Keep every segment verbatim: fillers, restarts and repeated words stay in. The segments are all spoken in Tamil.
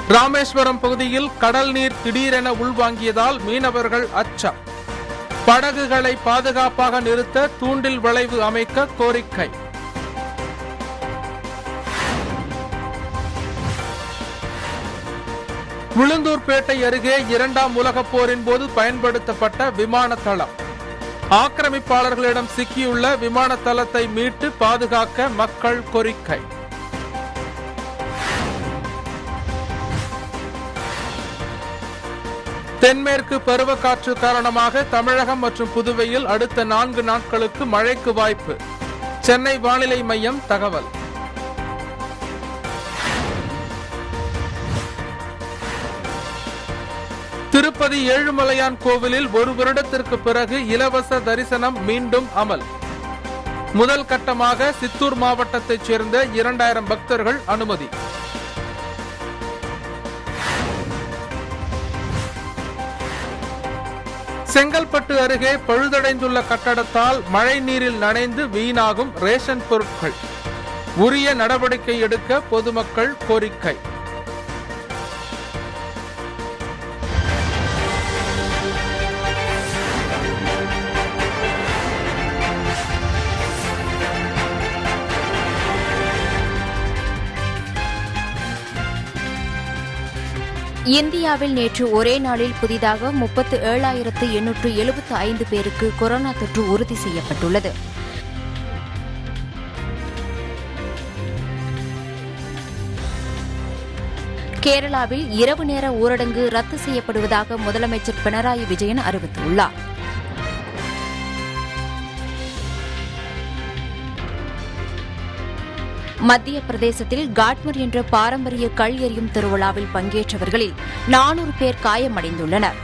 ராமேஸ்வரம் பகுதியில் கடல் நீர் திடீரென உள்வாங்கியதால் மீனவர்கள் அச்சம். படகுகளை பாதுகாப்பாக நிறுத்த தூண்டில் வளைவு அமைக்க கோரிக்கை. விழுந்தூர்பேட்டை அருகே இரண்டாம் உலகப் போரின் போது பயன்படுத்தப்பட்ட விமான தளம். ஆக்கிரமிப்பாளர்களிடம் சிக்கியுள்ள விமான தளத்தை மீட்டு பாதுகாக்க மக்கள் கோரிக்கை. தென்மேற்கு பருவக்காற்று காரணமாக தமிழகம் மற்றும் புதுவையில் அடுத்த நான்கு நாட்களுக்கு மழைக்கு வாய்ப்பு. சென்னை வானிலை மையம் தகவல். திருப்பதி ஏழுமலையான் கோவிலில் ஒரு வருடத்திற்கு பிறகு இலவச தரிசனம் மீண்டும் அமல். முதல் கட்டமாக சித்தூர் மாவட்டத்தைச் சேர்ந்த இரண்டாயிரம் பக்தர்கள் அனுமதி. செங்கல்பட்டு அருகே பழுதடைந்துள்ள கட்டடத்தால் மழை நீரில் நனைந்து வீணாகும் ரேஷன் பொருட்கள். உரிய நடவடிக்கை எடுக்க பொதுமக்கள் கோரிக்கை. இந்தியாவில் நேற்று ஒரே நாளில் புதிதாக முப்பத்து ஏழாயிரத்து எண்ணூற்று எழுபத்து ஐந்து பேருக்கு கொரோனா தொற்று உறுதி செய்யப்பட்டுள்ளது. கேரளாவில் இரவு நேர ஊரடங்கு ரத்து செய்யப்படுவதாக முதலமைச்சர் பினராயி விஜயன் அறிவித்துள்ளார். மத்திய பிரதேசத்தில் காட்மர் என்ற பாரம்பரிய கல் எறியும் திருவிழாவில் பங்கேற்றவர்களில் நானூறு பேர் காயமடைந்துள்ளனர்.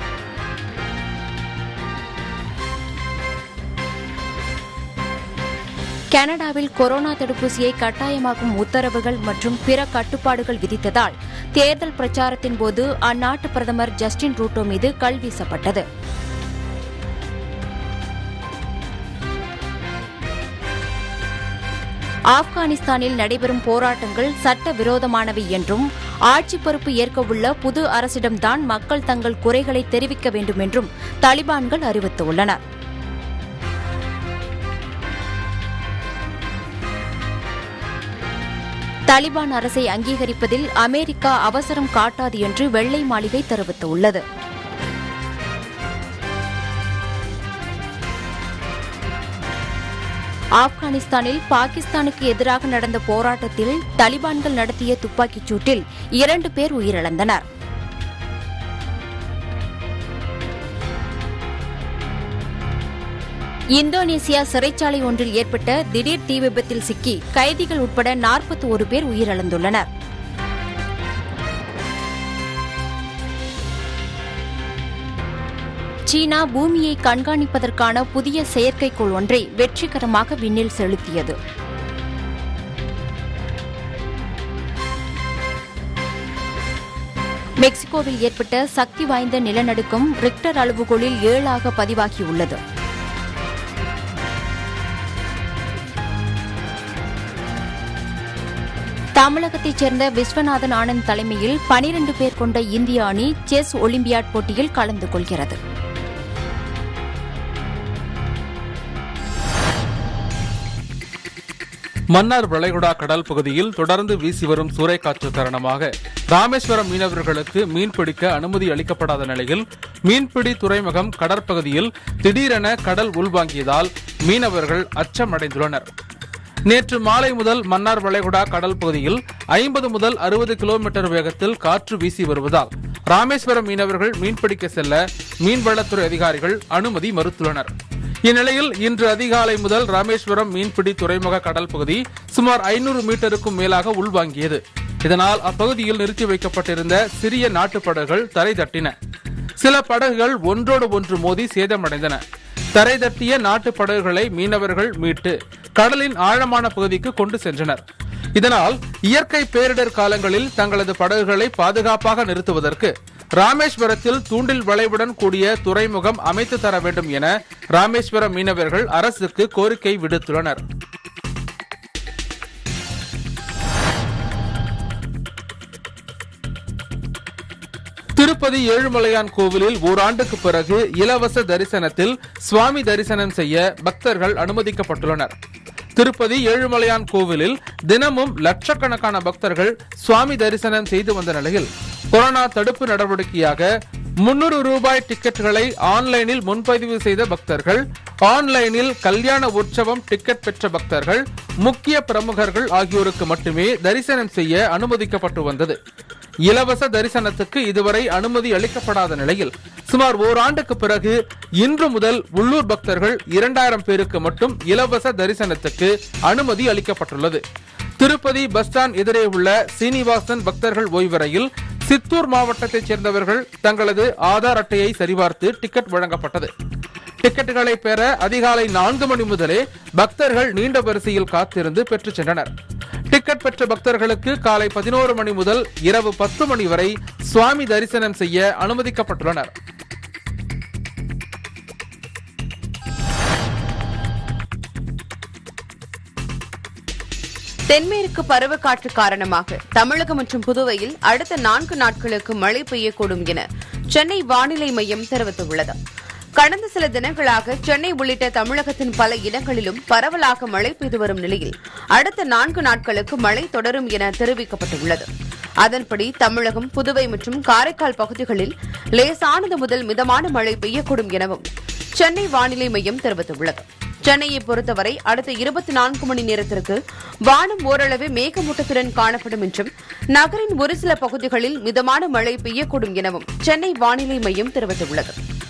கனடாவில் கொரோனா தடுப்பூசியை கட்டாயமாக்கும் உத்தரவுகள் மற்றும் பிற கட்டுப்பாடுகள் விதித்ததால் தேர்தல் பிரச்சாரத்தின் போது அந்நாட்டு பிரதமர் ஜஸ்டின் ட்ரூடோ மீது கல் வீசப்பட்டது. ஆப்கானிஸ்தானில் நடைபெறும் போராட்டங்கள் சட்டவிரோதமானவை என்றும் ஆட்சி பொறுப்பு ஏற்க உள்ள புது அரசிடம்தான் மக்கள் தங்கள் குறைகளை தெரிவிக்க வேண்டும் என்றும் தாலிபான்கள் அறிவித்துள்ளனர். தாலிபான் அரசை அங்கீகரிப்பதில் அமெரிக்கா அவசரம் காட்டாது என்று வெள்ளை மாளிகை தெரிவித்துள்ளது. ஆப்கானிஸ்தானில் பாகிஸ்தானுக்கு எதிராக நடந்த போராட்டத்தில் தாலிபான்கள் நடத்திய துப்பாக்கிச் சூட்டில் இரண்டு பேர் உயிரிழந்தனர். இந்தோனேசியா சிறைச்சாலை ஒன்றில் ஏற்பட்ட திடீர் தீ விபத்தில் சிக்கி கைதிகள் உட்பட நாற்பத்தி ஒரு பேர் உயிரிழந்துள்ளனர். சீனா பூமியை கண்காணிப்பதற்கான புதிய செயற்கைக்கோள் ஒன்றை வெற்றிகரமாக விண்ணில் செலுத்தியது. மெக்சிகோவில் ஏற்பட்ட சக்தி வாய்ந்த நிலநடுக்கம் ரிக்டர் அளவுகோலில் ஏழாக பதிவாகியுள்ளது. தமிழகத்தைச் சேர்ந்த விஸ்வநாதன் ஆனந்த் தலைமையில் பனிரண்டு பேர் கொண்ட இந்திய அணி செஸ் ஒலிம்பியாட் போட்டியில் கலந்து கொள்கிறது. மன்னார் வளைகுடா கடல் பகுதியில் தொடர்ந்து வீசி வரும் சூறைக்காற்று காரணமாக ராமேஸ்வரம் மீனவர்களுக்கு மீன்பிடிக்க அனுமதி அளிக்கப்படாத நிலையில் மீன்பிடி துறைமுகம் கடற்பகுதியில் திடீரென கடல் உள்வாங்கியதால் மீனவர்கள் அச்சமடைந்துள்ளனர். நேற்று மாலை முதல் மன்னார் வளைகுடா கடல் பகுதியில் ஐம்பது முதல் அறுபது கிலோமீட்டர் வேகத்தில் காற்று வீசி வருவதால் ராமேஸ்வரம் மீனவர்கள் மீன்பிடிக்க செல்ல மீன்வளத்துறை அதிகாரிகள் அனுமதி மறுத்துள்ளனர். இந்நிலையில் இன்று அதிகாலை முதல் ராமேஸ்வரம் மீன்பிடி துறைமுக கடல் பகுதி சுமார் ஐநூறு மீட்டருக்கும் மேலாக உள்வாங்கியது. இதனால் அப்பகுதியில் நிறுத்தி வைக்கப்பட்டிருந்த சிறிய நாட்டு படகுகள் தரை தட்டின. சில படகுகள் ஒன்றோடு ஒன்று மோதி சேதமடைந்தன. தரை தட்டிய நாட்டு படகுகளை மீனவர்கள் மீட்டு கடலின் ஆழமான பகுதிக்கு கொண்டு சென்றனர். இதனால் இயற்கை பேரிடர் காலங்களில் தங்களது படகுகளை பாதுகாப்பாக நிறுத்துவதற்கு ராமேஸ்வரத்தில் தூண்டில் வளைவுடன் கூடிய துறைமுகம் அமைத்து தர வேண்டும் என ராமேஸ்வரம் மீனவர்கள் அரசுக்கு கோரிக்கை விடுத்துள்ளனர். திருப்பதி ஏழுமலையான் கோவிலில் ஓராண்டுக்கு பிறகு இலவச தரிசனத்தில் சுவாமி தரிசனம் செய்ய பக்தர்கள் அனுமதிக்கப்பட்டுள்ளனர். திருப்பதி ஏழுமலையான் கோவிலில் தினமும் லட்சக்கணக்கான பக்தர்கள் சுவாமி தரிசனம் செய்து வந்த நிலையில் கொரோனா தடுப்பு நடவடிக்கையாக முன்னூறு ரூபாய் டிக்கெட்டுகளை ஆன்லைனில் முன்பதிவு செய்த பக்தர்கள், ஆன்லைனில் கல்யாண உற்சவம் டிக்கெட் பெற்ற பக்தர்கள், முக்கிய பிரமுகர்கள் ஆகியோருக்கு மட்டுமே தரிசனம் செய்ய அனுமதிக்கப்பட்டு வந்தது. இலவச தரிசனத்துக்கு இதுவரை அனுமதி அளிக்கப்படாத நிலையில் சுமார் ஓராண்டுக்கு பிறகு இன்று முதல் உள்ளூர் பக்தர்கள் இரண்டாயிரம் பேருக்கு மட்டும் இலவச தரிசனத்துக்கு அனுமதி அளிக்கப்பட்டுள்ளது. திருப்பதி பஸ் ஸ்டாண்ட் எதிரே உள்ள சீனிவாசன் பக்தர்கள் ஓய்வறையில் சித்தூர் மாவட்டத்தைச் சேர்ந்தவர்கள் தங்களது ஆதார் அட்டையை சரிபார்த்து டிக்கெட் வழங்கப்பட்டது. டிக்கெட்டுகளை பெற அதிகாலை நான்கு மணி முதலே பக்தர்கள் நீண்ட வரிசையில் காத்திருந்து பெற்றுச் சென்றனர். டிக்கெட் பெற்ற பக்தர்களுக்கு காலை பதினோரு மணி முதல் இரவு பத்து மணி வரை சுவாமி தரிசனம் செய்ய அனுமதிக்கப்பட்டுள்ளனர். தென்மேற்கு பருவக்காற்று காரணமாக தமிழகம் மற்றும் புதுவையில் அடுத்த நான்கு நாட்களுக்கு மழை பெய்யக்கூடும் என சென்னை வானிலை மையம் தெரிவித்துள்ளது. கடந்த சில தினங்களாக சென்னை உள்ளிட்ட தமிழகத்தின் பல இடங்களிலும் பரவலாக மழை பெய்து வரும் நிலையில் அடுத்த நான்கு நாட்களுக்கு மழை தொடரும் என தெரிவிக்கப்பட்டுள்ளது. அதன்படி தமிழகம், புதுவை மற்றும் காரைக்கால் பகுதிகளில் லேசானது முதல் மிதமான மழை பெய்யக்கூடும் எனவும் சென்னை வானிலை மையம் தெரிவித்துள்ளது. சென்னையை பொறுத்தவரை அடுத்த இருபத்தி நான்கு மணி நேரத்திற்கு வானம் ஓரளவு மேகமூட்டத்துடன் காணப்படும் என்றும் நகரின் ஒரு சில பகுதிகளில் மிதமான மழை பெய்யக்கூடும் எனவும் சென்னை வானிலை மையம் தெரிவித்துள்ளது.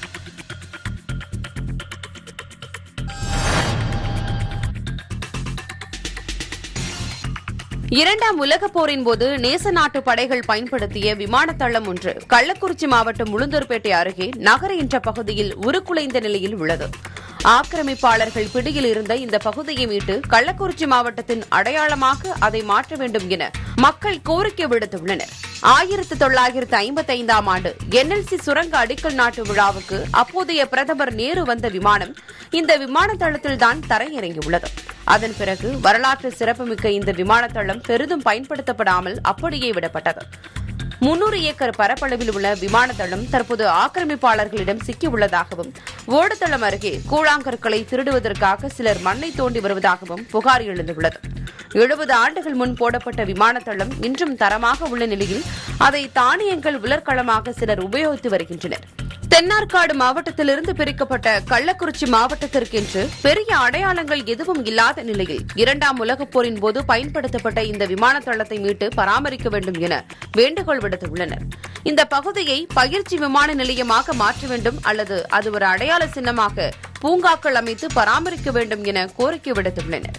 இரண்டாம் உலகப் போரின் போது நேச நாட்டு படைகள் பயன்படுத்திய விமான தளம் ஒன்று கள்ளக்குறிச்சி மாவட்டம் உளுந்தூர்பேட்டை அருகே நகர என்ற பகுதியில் உருக்குலைந்த நிலையில் உள்ளது. ஆக்கிரமிப்பாளர்கள் பிடியில் இருந்த இந்த பகுதியை மீட்டு கள்ளக்குறிச்சி மாவட்டத்தின் அடையாளமாக அதை மாற்ற வேண்டும் என மக்கள் கோரிக்கை விடுத்துள்ளனர். ஆயிரத்து தொள்ளாயிரத்து ஐம்பத்தி ஐந்தாம் ஆண்டு என்எல்சி சுரங்க அடிக்கல் நாட்டு விழாவுக்கு அப்போதைய பிரதமர் நேரு வந்த விமானம் இந்த விமான தளத்தில்தான் தரையிறங்கியுள்ளது. அதன் பிறகு வரலாற்று சிறப்புமிக்க இந்த விமான தளம் பெரிதும் பயன்படுத்தப்படாமல் அப்படியே விடப்பட்டது. முன்னூறு ஏக்கர் பரப்பளவில் உள்ள விமான தளம் தற்போது ஆக்கிரமிப்பாளர்களிடம் சிக்கியுள்ளதாகவும், ஓடுதளம் அருகே கூழாங்கற்களை திருடுவதற்காக சிலர் மண்ணை தோண்டி வருவதாகவும் புகார் எழுந்துள்ளது. எழுபது ஆண்டுகள் முன் போடப்பட்ட விமான தளம் இன்றும் தரமாக உள்ள நிலையில் அதை தானியங்கள் உலர்களமாக சிலர் உபயோகித்து வருகின்றனர். தென்னார்காடு மாவட்டத்திலிருந்து பிரிக்கப்பட்ட கள்ளக்குறிச்சி மாவட்டத்திற்கென்று பெரிய அடையாளங்கள் எதுவும் இல்லாத நிலையில் இரண்டாம் உலகப் போரின் போது பயன்படுத்தப்பட்ட இந்த விமான தளத்தை மீட்டு பராமரிக்க வேண்டும் என வேண்டுகோள் விடுத்துள்ளனர். இந்த பகுதியை பயிற்சி விமான நிலையமாக மாற்ற வேண்டும் அல்லது அது ஒரு அடையாள சின்னமாக பூங்காக்கள் அமைத்து பராமரிக்க வேண்டும் என கோரிக்கை விடுத்துள்ளனர்.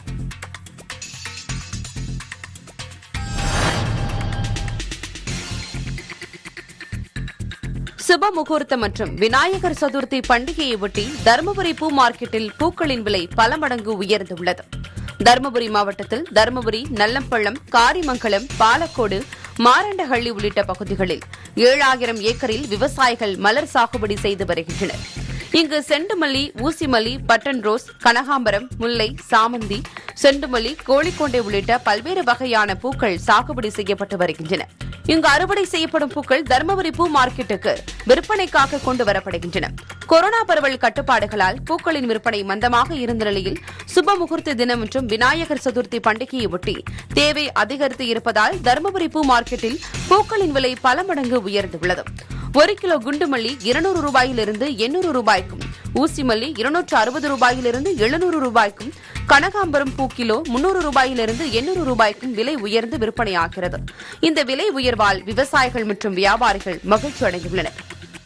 சுப முகூர்த்தம் மற்றும் விநாயகர் சதுர்த்தி பண்டிகையை ஒட்டி தருமபுரி பூ மார்க்கெட்டில் பூக்களின் விலை பல மடங்கு உயர்ந்துள்ளது. தருமபுரி மாவட்டத்தில் தருமபுரி, நல்லம்பள்ளம், காரிமங்கலம், பாலக்கோடு, மாரண்டஹள்ளி உள்ளிட்ட பகுதிகளில் ஏழாயிரம் ஏக்கரில் விவசாயிகள் மலர் சாகுபடி செய்து வருகின்றனர். இங்கு செண்டுமல்லி, ஊசிமல்லி, பட்டன் ரோஸ், கனகாம்பரம், முல்லை, சாமந்தி, செண்டுமல்லி, கோழிக்கொண்டை உள்ளிட்ட பல்வேறு வகையான பூக்கள் சாகுபடி செய்யப்பட்டு வருகின்றன. இங்கு அறுவடை செய்யப்படும் பூக்கள் தருமபுரி பூ மார்க்கெட்டுக்கு விற்பனைக்காக கொண்டு வரப்படுகின்றன. கொரோனா பரவல் கட்டுப்பாடுகளால் பூக்களின் விற்பனை மந்தமாக இருந்த நிலையில் சுப முகூர்த்த தினம் மற்றும் விநாயகர் சதுர்த்தி பண்டிகையை ஒட்டி தேவை அதிகரித்து இருப்பதால் தருமபுரி பூ மார்க்கெட்டில் பூக்களின் விலை பல மடங்கு உயர்ந்துள்ளது. ஒரு கிலோ குண்டுமல்லி இருநூறு ரூபாயிலிருந்து எண்ணூறு ரூபாய்க்கும், ஊசிமல்லி இருநூற்று அறுபது ரூபாயிலிருந்து எழுநூறு ரூபாய்க்கும், கனகாம்பரம் பூ கிலோ முன்னூறு ரூபாயிலிருந்து எண்ணூறு ரூபாய்க்கும் விலை உயர்ந்து விற்பனையாகிறது. இந்த விலை உயர்வால் விவசாயிகள் மற்றும் வியாபாரிகள் மகிழ்ச்சி அடைந்துள்ளனர்.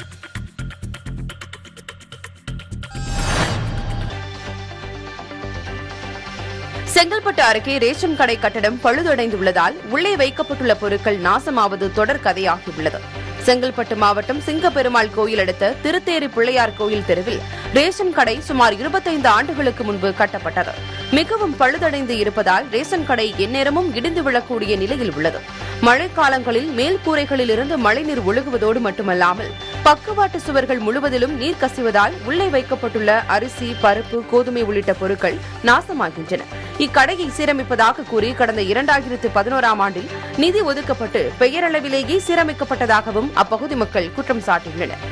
செங்கல்பட்டு அருகே ரேஷன் கடை கட்டடம் பழுதடைந்துள்ளதால் உள்ளே வைக்கப்பட்டுள்ள பொருட்கள் நாசமாவது தொடர் கதையாகியுள்ளது. செங்கல்பட்டு மாவட்டம் சிங்கப்பெருமாள் கோயில் அடுத்த திருத்தேரி பிள்ளையார் கோயில் தெருவில் ரேஷன் கடை சுமார் இருபத்தைந்து ஆண்டுகளுக்கு முன்பு கட்டப்பட்டது. மிகவும் பழுதடைந்து இருப்பதால் ரேஷன் கடை எந்நேரமும் இடிந்து விழக்கூடிய நிலையில் உள்ளது. மழைக்காலங்களில் மேல் கூரைகளில் இருந்து மழைநீர் ஒழுகுவதோடு மட்டுமல்லாமல் பக்கவாட்டு சுவர்கள் முழுவதிலும் நீர் கசிவதால் உள்ளே வைக்கப்பட்டுள்ள அரிசி, பருப்பு, கோதுமை உள்ளிட்ட பொருட்கள் நாசமாகின்றன. இக்கடையை சீரமைப்பதாக கூறி கடந்த இரண்டாயிரத்து பதினோராம் ஆண்டில் நிதி ஒதுக்கப்பட்டு பெயரளவிலேயே சீரமைக்கப்பட்டதாகவும் அப்பகுதி மக்கள் குற்றம் சாட்டியுள்ளனர்.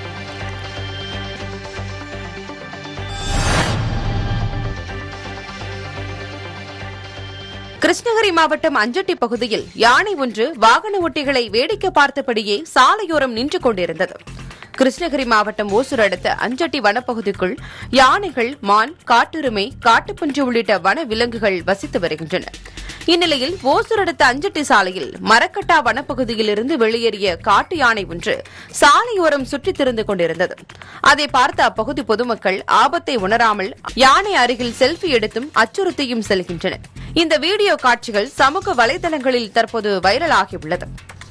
கிருஷ்ணகிரி மாவட்டம் அஞ்சட்டி பகுதியில் யானை ஒன்று வாகன ஓட்டிகளை வேடிக்கை பார்த்தபடியே சாலையோரம் நின்று கொண்டிருந்தது. கிருஷ்ணகிரி மாவட்டம் ஓசூர் அடுத்த அஞ்சட்டி வனப்பகுதிக்குள் யானைகள், மான், காட்டெருமை, காட்டுப்பன்றி உள்ளிட்ட வன விலங்குகள் வசித்து வருகின்றன. இந்நிலையில் ஓசூர் அடுத்த அஞ்சட்டி சாலையில் மரக்கட்டா வனப்பகுதியில் இருந்து வெளியேறிய காட்டு யானை ஒன்று சாலையோரம் சுற்றித் திரிந்து கொண்டிருந்தது. அதை பார்த்த அப்பகுதி பொதுமக்கள் ஆபத்தை உணராமல் யானை அருகில் செல்ஃபி எடுத்தும் அச்சுறுத்தியும் செல்கின்றனர். இந்த வீடியோ காட்சிகள் சமூக வலைதளங்களில் தற்போது வைரலாகியுள்ளது.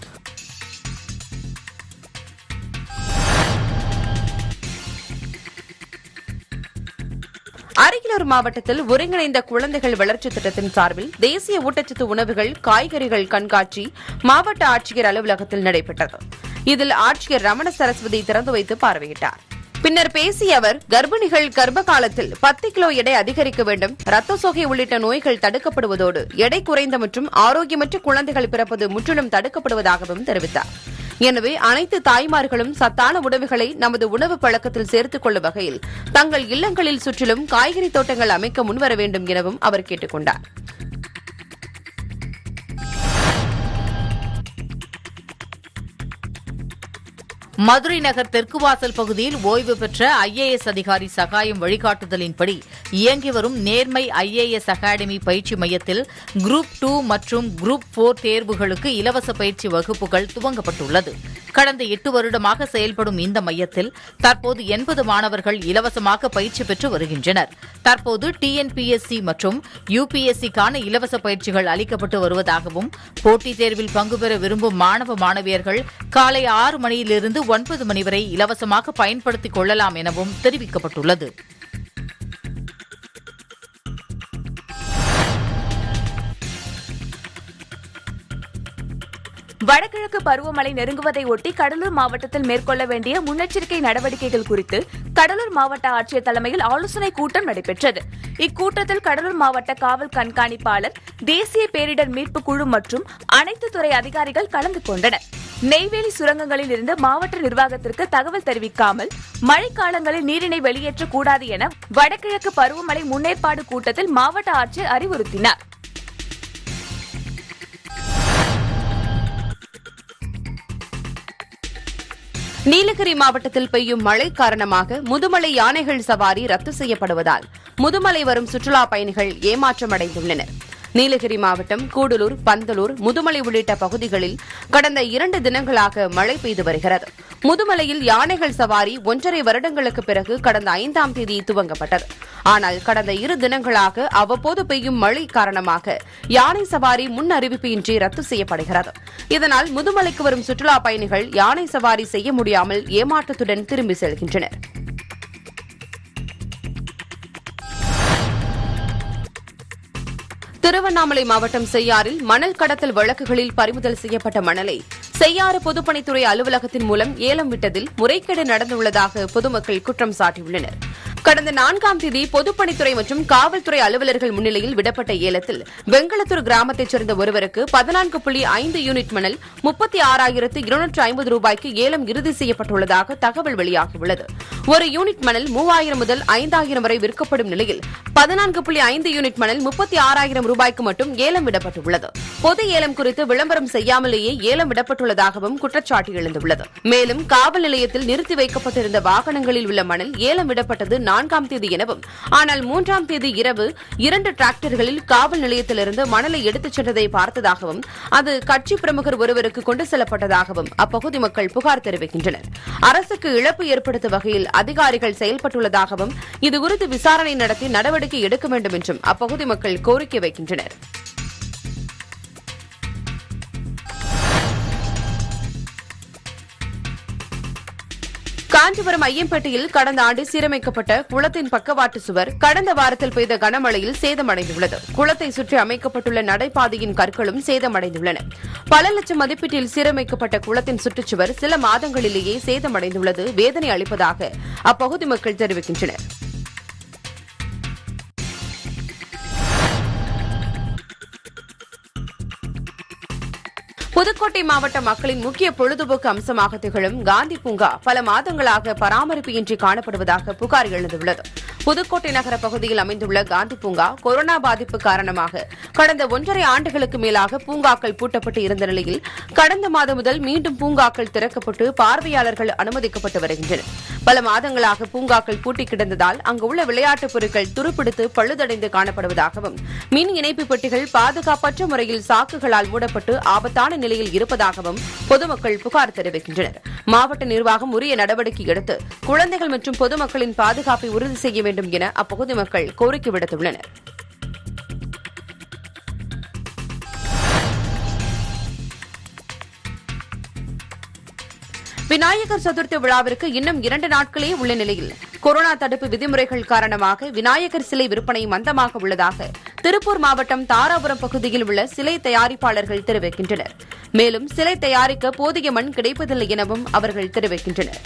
அரியலூர் மாவட்டத்தில் ஒருங்கிணைந்த குழந்தைகள் வளர்ச்சி திட்டத்தின் சார்பில் தேசிய ஊட்டச்சத்து உணவுகள், காய்கறிகள் கண்காட்சி மாவட்ட ஆட்சியர் அலுவலகத்தில் நடைபெற்றது. இதில் ஆட்சியர் ரமண சரஸ்வதி திறந்து வைத்து பார்வையிட்டார். பின்னர் பேசிய அவர், கர்ப்பிணிகள் கர்ப்ப காலத்தில் பத்து கிலோ எடை அதிகரிக்க வேண்டும், ரத்த சோகை உள்ளிட்ட நோய்கள் தடுக்கப்படுவதோடு எடை குறைந்த மற்றும் ஆரோக்கியமற்ற குழந்தைகள் பிறப்பது முற்றிலும் தடுக்கப்படுவதாகவும் தெரிவித்தார். எனவே அனைத்து தாய்மார்களும் சத்தான உணவுகளை நமது உணவு பழக்கத்தில் சேர்த்துக் கொள்ளும் வகையில் தங்கள் இல்லங்களில் சுற்றிலும் காய்கறி தோட்டங்கள் அமைக்க முன்வர வேண்டும் எனவும் அவர் கேட்டுக் கொண்டார். மதுரை நகர் தெற்குவாசல் பகுதியில் ஓய்வு பெற்ற ஐ ஏ எஸ் அதிகாரி சகாயம் வழிகாட்டுதலின்படி இயங்கி வரும் நேர்மை ஐ ஏ எஸ் அகாடமி பயிற்சி மையத்தில் குரூப் டூ மற்றும் குரூப் போர் தேர்வுகளுக்கு இலவச பயிற்சி வகுப்புகள் துவங்கப்பட்டுள்ளது. கடந்த எட்டு வருடமாக செயல்படும் இந்த மையத்தில் தற்போது எண்பது மாணவர்கள் இலவசமாக பயிற்சி பெற்று வருகின்றனர். தற்போது T N P S C மற்றும் யு பி எஸ் சிக்கான இலவச பயிற்சிகள் அளிக்கப்பட்டு வருவதாகவும் போட்டித் தேர்வில் பங்கு பெற விரும்பும் மாணவ மாணவியர்கள் காலை ஆறு மணியிலிருந்து ஒன்பது மணி வரை இலவசமாக பயன்படுத்திக் கொள்ளலாம் எனவும் தெரிவிக்கப்பட்டுள்ளது. வடகிழக்கு பருவமழை நெருங்குவதை ஒட்டி கடலூர் மாவட்டத்தில் மேற்கொள்ள வேண்டிய முன்னெச்சரிக்கை நடவடிக்கைகள் குறித்து கடலூர் மாவட்ட ஆட்சியர் தலைமையில் ஆலோசனைக் கூட்டம் நடைபெற்றது. இக்கூட்டத்தில் கடலூர் மாவட்ட காவல் கண்காணிப்பாளர், தேசிய பேரிடர் மீட்பு குழு மற்றும் அனைத்து துறை அதிகாரிகள் கலந்து கொண்டனர். நெய்வேலி சுரங்கங்களில் இருந்து மாவட்ட நிர்வாகத்திற்கு தகவல் தெரிவிக்காமல் மழைக்காலங்களில் நீரினை வெளியேற்றக்கூடாது என வடகிழக்கு பருவமழை முன்னேற்பாடு கூட்டத்தில் மாவட்ட ஆட்சியர் அறிவுறுத்தினார். நீலகிரி மாவட்டத்தில் பெய்யும் மழை காரணமாக முதுமலை யானைகள் சவாரி ரத்து செய்யப்படுவதால் முதுமலை வரும் சுற்றுலாப் பயணிகள் ஏமாற்றமடைந்துள்ளனர். நீலகிரி மாவட்டம் கூடலூர், பந்தலூர், முதுமலை உள்ளிட்ட பகுதிகளில் கடந்த இரண்டு தினங்களாக மழை பெய்து வருகிறது. முதுமலையில் யானைகள் சவாரி ஒன்றரை வருடங்களுக்கு பிறகு கடந்த ஐந்தாம் தேதி துவங்கப்பட்டது. ஆனால் கடந்த இரு தினங்களாக அவ்வப்போது பெய்யும் மழை காரணமாக யானை சவாரி முன் அறிவிப்பின்றி ரத்து செய்யப்படுகிறது. இதனால் முதுமலைக்கு வரும் சுற்றுலாப் பயணிகள் யானை சவாரி செய்ய முடியாமல் ஏமாற்றத்துடன் திரும்பி செல்கின்றனர். திருவண்ணாமலை மாவட்டம் செய்யாறில் மணல் கடத்தல் வழக்குகளில் பறிமுதல் செய்யப்பட்ட மணலை செய்யாறு பொதுப்பணித்துறை அலுவலகத்தின் மூலம் ஏலம் விட்டதில் முறைகேடு நடந்துள்ளதாக பொதுமக்கள் குற்றம் சாட்டியுள்ளனர். கடந்த நான்காம் தேதி பொதுப்பணித்துறை மற்றும் காவல்துறை அலுவலர்கள் முன்னிலையில் விடப்பட்ட ஏலத்தில் வெங்கலத்தூர் கிராமத்தைச் சேர்ந்த ஒருவருக்கு பதினான்கு புள்ளி ஐந்து யூனிட் மணல் முப்பத்தி ஆறாயிரத்து இருநூற்று ஐம்பது ரூபாய்க்கு ஏலம் இறுதி செய்யப்பட்டுள்ளதாக தகவல் வெளியாகியுள்ளது. ஒரு யூனிட் மணல் மூவாயிரம் முதல் ஐந்தாயிரம் வரை விற்கப்படும் நிலையில் பதினான்கு புள்ளி ஐந்து யூனிட் மணல் முப்பத்தி ஆறாயிரம் ரூபாய்க்கு மட்டும் ஏலம் விடப்பட்டுள்ளது. பொது ஏலம் குறித்து விளம்பரம் செய்யாமலேயே ஏலம் விடப்பட்டுள்ளதாகவும் குற்றச்சாட்டு எழுந்துள்ளது. மேலும் காவல் நிலையத்தில் நிறுத்தி வைக்கப்பட்டிருந்த வாகனங்களில் உள்ள மணல் ஏலம் விடப்பட்டது நான்காம் தேதி எனவும், ஆனால் மூன்றாம் தேதி இரவு இரண்டு டிராக்டர்களில் காவல் நிலையத்திலிருந்து மணலை எடுத்துச் சென்றதை பார்த்ததாகவும் அது கட்சி பிரமுகர் ஒருவருக்கு கொண்டு செல்லப்பட்டதாகவும் அப்பகுதி மக்கள் புகார் தெரிவிக்கின்றனர். அரசுக்கு இழப்பு ஏற்படுத்தும் வகையில் அதிகாரிகள் செயல்பட்டுள்ளதாகவும் இதுகுறித்து விசாரணை நடத்தி நடவடிக்கை எடுக்க வேண்டும் என்றும் அப்பகுதி மக்கள் கோரிக்கை வைக்கின்றனர். காஞ்சிபுரம் ஐயம்பேட்டையில் கடந்த ஆண்டு சீரமைக்கப்பட்ட குளத்தின் பக்கவாட்டு சுவர் கடந்த வாரத்தில் பெய்த கனமழையில் சேதமடைந்துள்ளது. குளத்தை சுற்றி அமைக்கப்பட்டுள்ள நடைபாதையின் கற்களும் சேதமடைந்துள்ளன. பல லட்சம் மதிப்பீட்டில் சீரமைக்கப்பட்ட குளத்தின் சுற்றுச்சுவர் சில மாதங்களிலேயே சேதமடைந்துள்ளது வேதனை அளிப்பதாக அப்பகுதி மக்கள் தெரிவிக்கின்றனர். புதுக்கோட்டை மாவட்ட மக்களின் முக்கிய பொழுதுபோக்கு அம்சமாக திகழும் காந்தி பூங்கா பல மாதங்களாக பராமரிப்பு இன்றி காணப்படுவதாக புகார் எழுந்துள்ளது. புதுக்கோட்டை நகர பகுதியில் அமைந்துள்ள காந்தி பூங்கா கொரோனா பாதிப்பு காரணமாக கடந்த ஒன்றரை ஆண்டுகளுக்கு மேலாக பூங்காக்கள் பூட்டப்பட்டு இருந்த நிலையில் கடந்த மாதம் முதல் மீண்டும் பூங்காக்கள் திறக்கப்பட்டு பார்வையாளர்கள் அனுமதிக்கப்பட்டு வருகின்றனர். பல மாதங்களாக பூங்காக்கள் பூட்டி கிடந்ததால் அங்குள்ள விளையாட்டுப் பொருட்கள் துருப்பிடித்து பழுதடைந்து காணப்படுவதாகவும் மின் இணைப்பு பெட்டிகள் பாதுகாப்பற்ற முறையில் சாக்குகளால் மூடப்பட்டு ஆபத்தான நிலையில் இருப்பதாகவும் பொதுமக்கள் புகார் தெரிவிக்கின்றனர். மாவட்ட நிர்வாகம் உரிய நடவடிக்கை எடுத்து குழந்தைகள் மற்றும் பொதுமக்களின் பாதுகாப்பை உறுதி செய்ய வேண்டும் என அப்பகுதி மக்கள் கோரிக்கை விடுத்துள்ளனர். விநாயகர் சதுர்த்தி விழாவிற்கு இன்னும் இரண்டு நாட்களே உள்ள நிலையில் கொரோனா தடுப்பு விதிமுறைகள் காரணமாக விநாயகர் சிலை விற்பனை மந்தமாக உள்ளதாக திருப்பூர் மாவட்டம் தாராபுரம் பகுதியில் உள்ள சிலை தயாரிப்பாளர்கள் தெரிவிக்கின்றனர். மேலும் சிலை தயாரிக்க போதிய மண் கிடைப்பதில்லை எனவும் அவர்கள் தெரிவிக்கின்றனர்.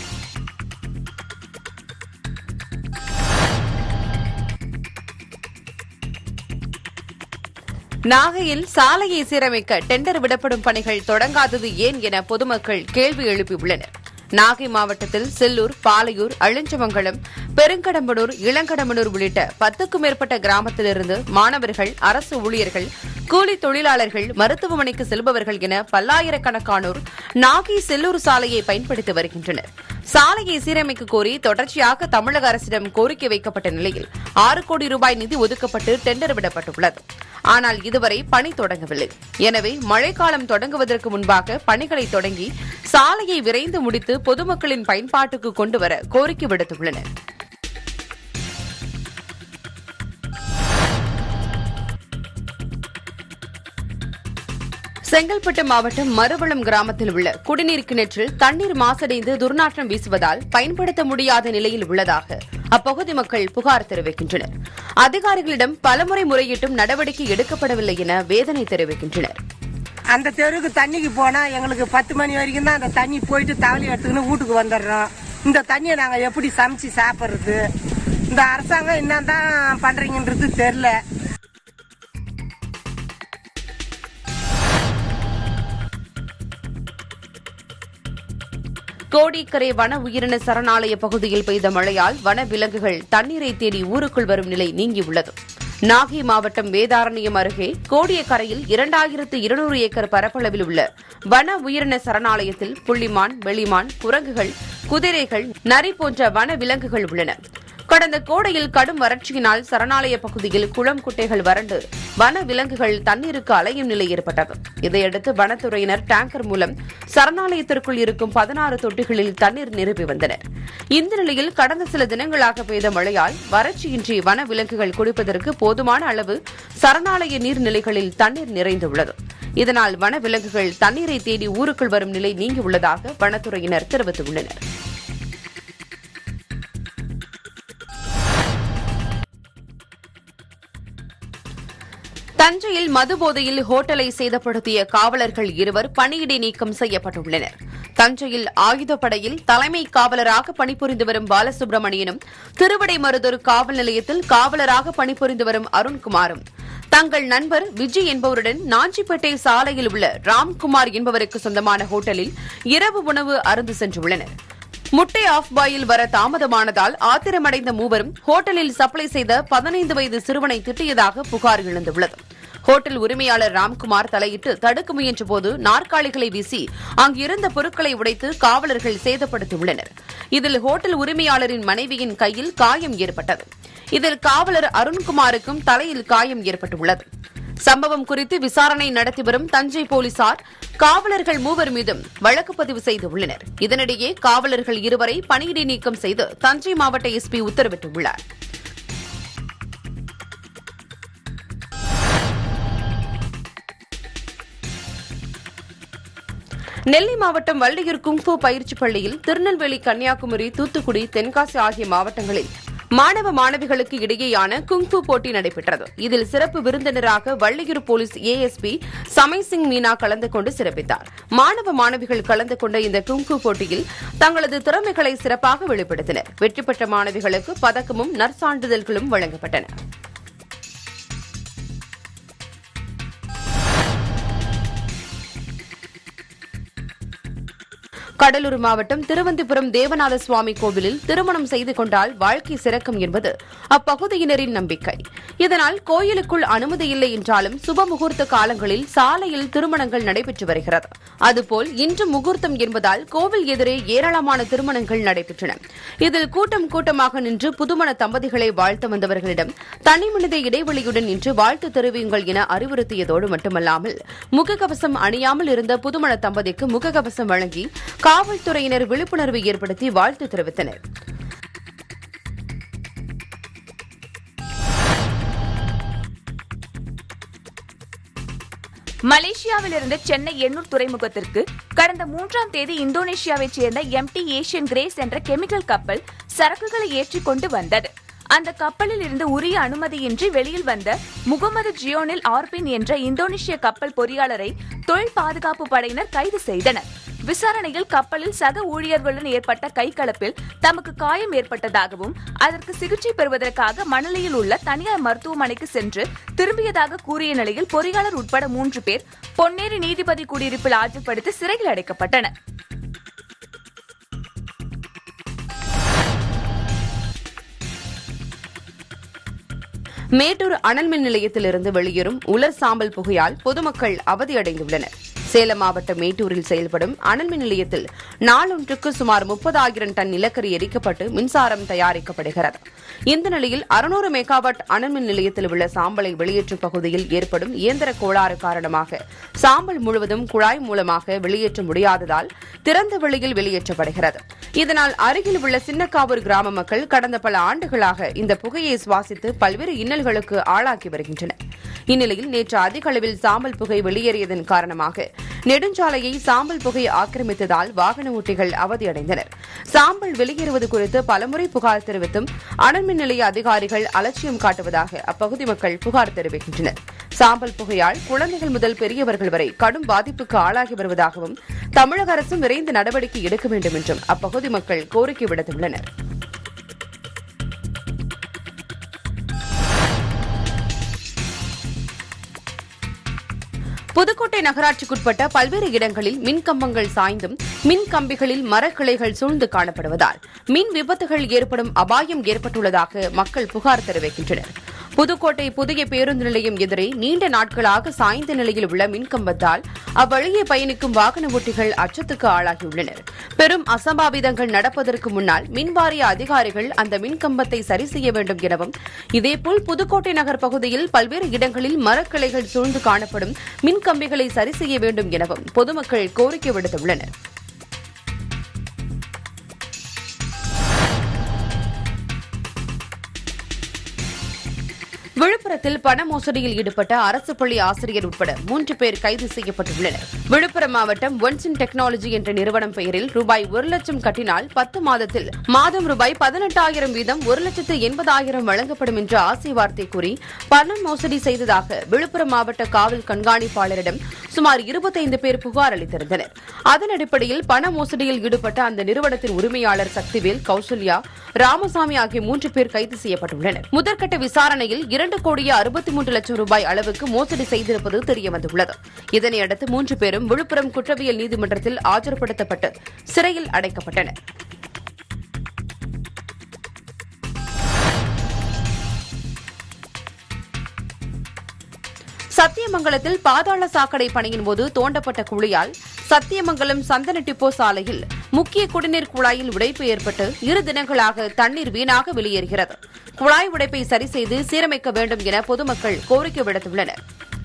நாகையில் சாலையை சீரமைக்க டெண்டர் விடப்படும் பணிகள் தொடங்காதது ஏன் என பொதுமக்கள் கேள்வி எழுப்பியுள்ளனர். நாகை மாவட்டத்தில் செல்லூர், பாலையூர், அழிஞ்சமங்கலம், பெருங்கடம்பனூர், இளங்கடம்பனூர் உள்ளிட்ட பத்துக்கும் மேற்பட்ட கிராமத்திலிருந்து மாணவர்கள், அரசு ஊழியர்கள், கூலி தொழிலாளர்கள், மருத்துவமனைக்கு செல்பவர்கள் என பல்லாயிரக்கணக்கானோர் நாகை செல்லூர் சாலையை பயன்படுத்தி வருகின்றனர். சாலையை சீரமைக்க கோரி தொடர்ச்சியாக தமிழக அரசிடம் கோரிக்கை வைக்கப்பட்ட நிலையில் ஆறு கோடி ரூபாய் நிதி ஒதுக்கப்பட்டு டெண்டர் விடப்பட்டுள்ளது. ஆனால் இதுவரை பணி தொடங்கவில்லை. எனவே மழைக்காலம் தொடங்குவதற்கு முன்பாக பணிகளை தொடங்கி சாலையை விரைந்து முடித்து பொதுமக்களின் பயன்பாட்டுக்கு கொண்டுவர கோரிக்கை விடுத்துள்ளனர். செங்கல்பட்டு மாவட்டம் மருவளம் கிராமத்தில் உள்ள குடிநீர் கிணற்றில் தண்ணீர் மாசடைந்து துர்நாற்றம் வீசுவதால் பயன்படுத்த முடியாத நிலையில் உள்ளதாக அப்பகுதி மக்கள் புகார் தெரிவிக்கின்றனர். அதிகாரிகளிடம் பலமுறை முறையிட்டும் நடவடிக்கை எடுக்கப்படவில்லை என வேதனை தெரிவிக்கின்றனர். அந்த தெருவுக்கு தண்ணிக்கு போனா எங்களுக்கு பத்து மணி வரைக்கும் தான் அந்த தண்ணி போயிட்டு தவளி எடுத்துக்கின்னு வீட்டுக்கு வந்துடுறோம். இந்த தண்ணியை நாங்க எப்படி சமைச்சு சாப்பிடுறது? இந்த அரசாங்கம் என்னதான் பண்றீங்கன்றது தெரியல. கோடிக்கரை வன உயிரின சரணாலய பகுதியில் பெய்த மழையால் வன விலங்குகள் தண்ணீரை தேடி ஊருக்குள் வரும் நிலை நீங்கியுள்ளது. நாகை மாவட்டம் வேதாரண்யம் அருகே கோடியக்கரையில் இரண்டாயிரத்து இருநூறு ஏக்கர் பரப்பளவில் உள்ள வன உயிரின சரணாலயத்தில் புள்ளிமான், வெளிமான், குரங்குகள், குதிரைகள், நரி போன்ற வன விலங்குகள் உள்ளன. கடந்த கோடையில் கடும் வறட்சியினால் சரணாலய பகுதியில் குளம், குட்டைகள் வறண்டு வன விலங்குகள் தண்ணீருக்கு அலையும் நிலை ஏற்பட்டது. இதையடுத்து வனத்துறையினர் டேங்கர் மூலம் சரணாலயத்திற்குள் இருக்கும் பதினாறு தொட்டிகளில் தண்ணீர் நிரப்பி வந்தனர். இந்த நிலையில் கடந்த சில தினங்களாக பெய்த மழையால் வறட்சியின்றி வன விலங்குகள் குடிப்பதற்கு போதுமான அளவு சரணாலய நீர்நிலைகளில் தண்ணீர் நிறைந்துள்ளது. இதனால் வன விலங்குகள் தண்ணீரை தேடி ஊருக்குள் வரும் நிலை நீங்கியுள்ளதாக வனத்துறையினர் தெரிவித்துள்ளனர். தஞ்சையில் மதுபோதையில் ஹோட்டலை சேதப்படுத்திய காவலர்கள் இருவர் பணியிடை நீக்கம் செய்யப்பட்டுள்ளனர். தஞ்சையில் ஆயுதப்படையில் தலைமை காவலராக பணிபுரிந்து வரும் பாலசுப்ரமணியனும், திருவிடைமருதூர் காவல் நிலையத்தில் காவலராக பணிபுரிந்து வரும் அருண்குமாரும் தங்கள் நண்பர் விஜய் என்பவருடன் நாஞ்சிப்பேட்டை சாலையில் உள்ள ராம்குமார் என்பவருக்கு சொந்தமான ஹோட்டலில் இரவு உணவு அருந்து சென்றுள்ளனர். முட்டை ஆஃப் பாயில் வர தாமதமானதால் ஆத்திரமடைந்த மூவரும் ஹோட்டலில் சப்ளை செய்த பதினைந்து வயது சிறுவனை திட்டியதாக புகார் எழுந்துள்ளது. ஹோட்டல் உரிமையாளர் ராம்குமார் தலையிட்டு தடுக்க முயன்றபோது நாற்காலிகளை வீசி அங்கிருந்த பொருட்களை உடைத்து காவலர்கள் சேதப்படுத்தியுள்ளனர். இதில் ஹோட்டல் உரிமையாளரின் மனைவியின் கையில் காயம் ஏற்பட்டது. இதில் காவலர் அருண்குமாருக்கும் தலையில் காயம் ஏற்பட்டுள்ளது. சம்பவம் குறித்து விசாரணை நடத்தி வரும் தஞ்சை போலீசார் காவலர்கள் மூவர் மீதும் வழக்கு பதிவு செய்துள்ளனர். இதனிடையே காவலர்கள் இருவரை பணியிடை நீக்கம் செய்து தஞ்சை மாவட்ட எஸ்பி உத்தரவிட்டுள்ளார். நெல்லை மாவட்டம் வள்ளியூர் குங்ஃபு பயிற்சி பள்ளியில் திருநெல்வேலி, கன்னியாகுமரி, தூத்துக்குடி, தென்காசி ஆகிய மாவட்டங்களில் மாணவ மாணவிகளுக்கு இடையேயான குங்ஃபு போட்டி நடைபெற்றது. இதில் சிறப்பு விருந்தினராக வள்ளியூர் போலீஸ் ஏஎஸ்பி சமைசிங் மீனா கலந்து கொண்டு சிறப்பித்தார். மாணவ மாணவிகள் கலந்து கொண்ட இந்த குங்ஃபு போட்டியில் தங்களது திறமைகளை சிறப்பாக வெளிப்படுத்தினர். வெற்றி பெற்ற மாணவிகளுக்கு பதக்கமும் நற்சான்றிதழ்களும் வழங்கப்பட்டன. கடலூர் மாவட்டம் திருவந்திபுரம் தேவநாத சுவாமி கோவிலில் திருமணம் செய்து கொண்டால் வாழ்க்கை சிறக்கும் என்பது அப்பகுதியினரின் நம்பிக்கை. இதனால் கோயிலுக்குள் அனுமதி இல்லை என்றாலும் சுப முகூர்த்த காலங்களில் சாலையில் திருமணங்கள் நடைபெற்று வருகிறது. அதுபோல் இன்று முகூர்த்தம் என்பதால் கோவில் எதிரே ஏராளமான திருமணங்கள் நடைபெற்றன. இதில் கூட்டம் கூட்டமாக நின்று புதுமண தம்பதிகளை வாழ்த்து வந்தவர்களிடம் தனிமனித இடைவெளியுடன் நின்று வாழ்த்து தெரிவியுங்கள் என அறிவுறுத்தியதோடு மட்டுமல்லாமல் முகக்கவசம் அணியாமல் இருந்த புதுமண தம்பதிக்கு முகக்கவசம் வழங்கி காவல்துறையினர் விழிப்புணர்வு ஏற்படுத்தி வாழ்த்து தெரிவித்தனர். மலேசியாவிலிருந்து சென்னை எண்ணூர் துறைமுகத்திற்கு கடந்த மூன்றாம் தேதி இந்தோனேஷியாவைச் சேர்ந்த எம்டி ஏஷியன் கிரேஸ் என்ற கெமிக்கல் கப்பல் சரக்குகளை ஏற்றிக் கொண்டு வந்தது. அந்த கப்பலில் இருந்து உரிய அனுமதியின்றி வெளியில் வந்த முகமது ஜியோனில் ஆர்பின் என்ற இந்தோனேஷிய கப்பல் பொறியாளரை தொழில் பாதுகாப்பு படையினர் கைது செய்தனர். விசாரணையில் கப்பலில் சக ஊழியர்களுடன் ஏற்பட்ட கைகலப்பில் தமக்கு காயம் ஏற்பட்டதாகவும் அதற்கு சிகிச்சை பெறுவதற்காக மணலியில் உள்ள தனியார் மருத்துவமனைக்கு சென்று திரும்பியதாக கூறிய நிலையில் பொறியாளர் உட்பட மூன்று பேர் பொன்னேரி நீதிபதி குடியிருப்பில் ஆஜர்படுத்தி சிறையில் அடைக்கப்பட்டனர். மேட்டூர் அனல் மின் நிலையத்திலிருந்து வெளியேறும் உலர் சாம்பல் புகையால் பொதுமக்கள் அவதியடைந்துள்ளனர். சேலம் மாவட்டம் மேட்டூரில் செயல்படும் அனல் மின் நிலையத்தில் நாளொன்றுக்கு சுமார் முப்பதாயிரம் டன் நிலக்கரி எரிக்கப்பட்டு மின்சாரம் தயாரிக்கப்படுகிறது. இந்த நிலையில் அறுநூறு மெகாவாட் அனல் மின் நிலையத்தில் உள்ள சாம்பலை வெளியேற்றும் பகுதியில் ஏற்படும் இயந்திர கோளாறு காரணமாக சாம்பல் முழுவதும் குழாய் மூலமாக வெளியேற்ற முடியாததால் திறந்த வெளியில் வெளியேற்றப்படுகிறது. இதனால் அருகில் உள்ள சின்னக்காவூர் கிராம மக்கள் கடந்த பல ஆண்டுகளாக இந்த புகையை சுவாசித்து பல்வேறு இன்னல்களுக்கு ஆளாக்கி வருகின்றனர். இந்நிலையில் நேற்று அதிக அளவில் சாம்பல் புகை வெளியேறியதன் காரணமாக நெடுஞ்சாலையை சாம்பல் புகை ஆக்கிரமித்ததால் வாகன ஓட்டிகள் அவதியடைந்தனர். சாம்பல் வெளியேறுவது குறித்து பலமுறை புகார் தெரிவித்தும் அனல் மின் நிலைய அதிகாரிகள் அலட்சியம் காட்டுவதாக அப்பகுதி மக்கள் புகார் தெரிவிக்கின்றனர். சாம்பல் புகையால் குழந்தைகள் முதல் பெரியவர்கள் வரை கடும் பாதிப்புக்கு ஆளாகி வருவதாகவும் தமிழக அரசும் விரைந்து நடவடிக்கை எடுக்க வேண்டும் என்றும் அப்பகுதி மக்கள் கோரிக்கை விடுத்துள்ளனர். புதுக்கோட்டை நகராட்சிக்குட்பட்ட பல்வேறு இடங்களில் மின்கம்பங்கள் சாய்ந்தும் மின் கம்பிகளில் மரக்கிளைகள் சூழ்ந்து காணப்படுவதால் மின் விபத்துகள் ஏற்படும் அபாயம் ஏற்பட்டுள்ளதாக மக்கள் புகார் தெரிவிக்கின்றனர். புதுக்கோட்டை புதிய பேருந்து நிலையம் எதிரே நீண்ட நாட்களாக சாய்ந்த நிலையில் உள்ள மின்கம்பத்தால் அவ்வழியே பயணிக்கும் வாகன ஓட்டிகள் அச்சத்துக்கு ஆளாகியுள்ளனர். பெரும் அசம்பாவிதங்கள் நடப்பதற்கு முன்னால் மின்வாரிய அதிகாரிகள் அந்த மின்கம்பத்தை சரி செய்ய வேண்டும் எனவும் இதேபோல் புதுக்கோட்டை நகர் பகுதியில் பல்வேறு இடங்களில் மரக்கிளைகள் சூழ்ந்து காணப்படும் மின்கம்பிகளை சரி செய்ய வேண்டும் எனவும் பொதுமக்கள் கோரிக்கை விடுத்துள்ளனர். விழுப்புரத்தில் பண மோசடியில் ஈடுபட்ட அரசு பள்ளி ஆசிரியர் உட்பட மூன்று பேர் கைது செய்யப்பட்டுள்ளனர். விழுப்புரம் மாவட்டம் ஒன்சின் டெக்னாலஜி என்ற நிறுவனம் பெயரில் ரூபாய் ஒரு லட்சம் கட்டினால் பத்து மாதத்தில் மாதம் ரூபாய் பதினெட்டாயிரம் வீதம் ஒரு லட்சத்து எண்பதாயிரம் வழங்கப்படும் என்று ஆசை வார்த்தை கூறி பணம் மோசடி செய்ததாக விழுப்புரம் மாவட்ட காவல் கண்காணிப்பாளரிடம் சுமார் இருபத்தைந்து பேர் புகார் அளித்திருந்தனர். அதன் அடிப்படையில் பண மோசடியில் ஈடுபட்ட அந்த நிறுவனத்தின் உரிமையாளர் சக்திவேல், கௌசல்யா, ராமசாமி ஆகிய மூன்று பேர் கைது செய்யப்பட்டுள்ளனர். முதற்கட்ட விசாரணையில் இரண்டு கோடியே அறுபத்தி மூன்று லட்சம் ரூபாய் அளவுக்கு மோசடி செய்திருப்பது தெரியவந்துள்ளது. இதனையடுத்து மூன்று பேரும் விழுப்புரம் குற்றவியல் நீதிமன்றத்தில் ஆஜர்படுத்தப்பட்டு சிறையில் அடைக்கப்பட்டனர். சத்தியமங்கலத்தில் பாதாள சாக்கடை பணியின் போது தோண்டப்பட்ட குழியால் சத்தியமங்கலம் சந்தன டிப்போ சாலையில் முக்கிய குடிநீர் குழாயில் உடைப்பு ஏற்பட்டு இரு தினங்களாக தண்ணீர் வீணாக வெளியேறுகிறது. குழாய் உடைப்பை சரி செய்து சீரமைக்க வேண்டும் என பொதுமக்கள் கோரிக்கை விடுத்துள்ளனர்.